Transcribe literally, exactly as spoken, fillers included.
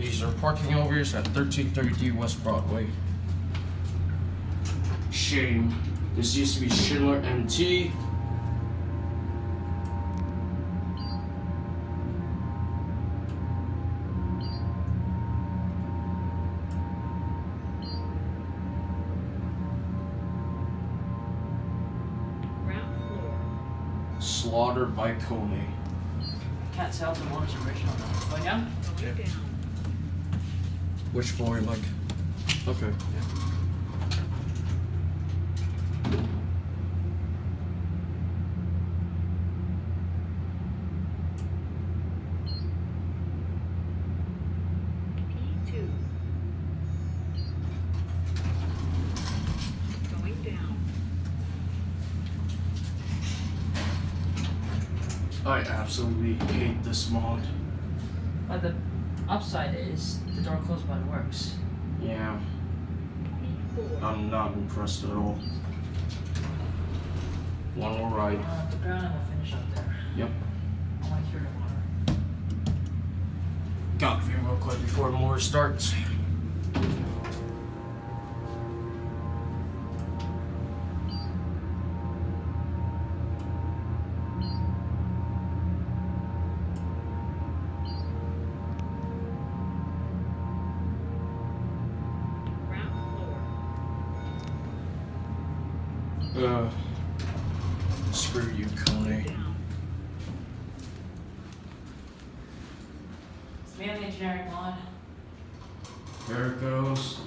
These are parking areas at thirteen thirty-three West Broadway. Shame. This used to be Schindler M T. Slaughtered by Coney. Cat South and one is original. Going down? Yeah. Which floor you like? Okay. Yeah. P two. Going down. I absolutely hate this mod. But the upside is the door closed button works. Yeah. P four. I'm not impressed at all. One more ride. Uh, the ground and we'll finish up there. Yep. I want to hear the water. Got view real quick before more starts. Uh, screw you, Coney. It's mainly a generic mod. There it goes.